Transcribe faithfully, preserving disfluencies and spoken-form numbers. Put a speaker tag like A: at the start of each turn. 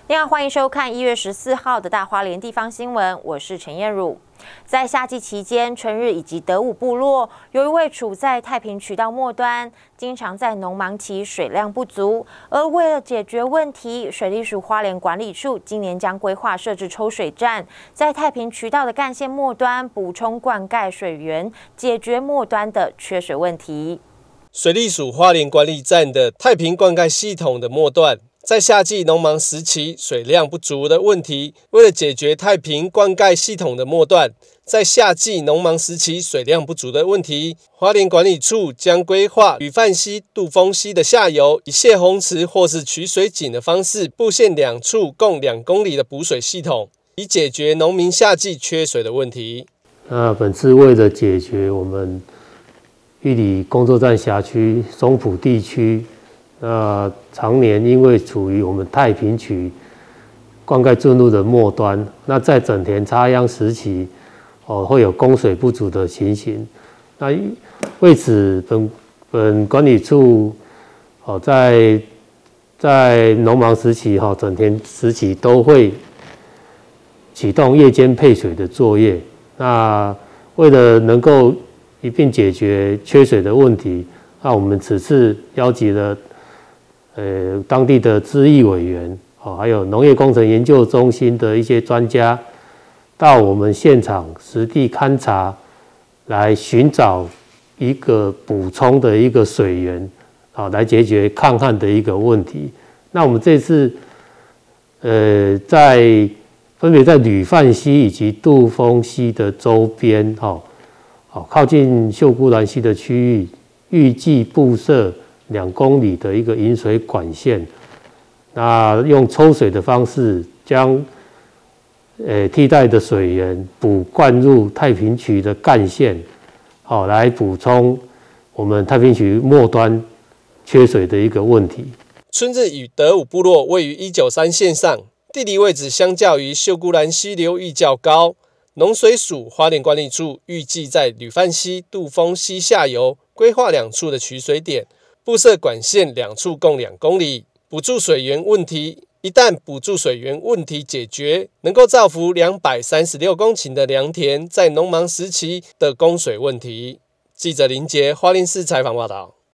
A: 您好，欢迎收看一月十四号的大花莲地方新闻，我是陈燕汝。在夏季期间，春日以及德武部落有一位处在太平渠道末端，经常在农忙期水量不足，而为了解决问题，水利署花莲管理处今年将规划设置抽水站，在太平渠道的干线末端补充灌溉水源，解决末端的缺水问题。
B: 水利署花莲管理站的太平灌溉系统的末段，在夏季农忙时期水量不足的问题，为了解决太平灌溉系统的末段在夏季农忙时期水量不足的问题，花莲管理处将规划吕范溪、杜峰溪的下游，以泄洪池或是取水井的方式，布线两处共两公里的补水系统，以解决农民夏季缺水的问题。
C: 那本次为了解决我们玉里工作站辖区松浦地区，那常年因为处于我们太平渠灌溉进入的末端，那在整田插秧时期，哦会有供水不足的情形。那为此，本本管理处哦在在农忙时期哈、哦，整田时期都会启动夜间配水的作业。那为了能够一并解决缺水的问题，那我们此次邀集了呃当地的资议委员，哦，还有农业工程研究中心的一些专家，到我们现场实地勘察，来寻找一个补充的一个水源，啊，来解决抗旱的一个问题。那我们这次呃在分别在吕范溪以及杜峰溪的周边，哈、哦。好，靠近秀姑兰溪的区域，预计布设两公里的一个引水管线，那用抽水的方式将，呃替代的水源补灌入太平渠的干线，好来补充我们太平渠末端缺水的一个问题。
B: 春日与德武部落位于一九三线上，地理位置相较于秀姑兰溪流域较高。农水署花莲管理处预计在吕范溪、杜峰溪下游规划两处的取水点，布设管线两处共两公里，补助水源问题。一旦补助水源问题解决，能够造福两百三十六公顷的良田在农忙时期的供水问题。记者林杰花莲市采访报道。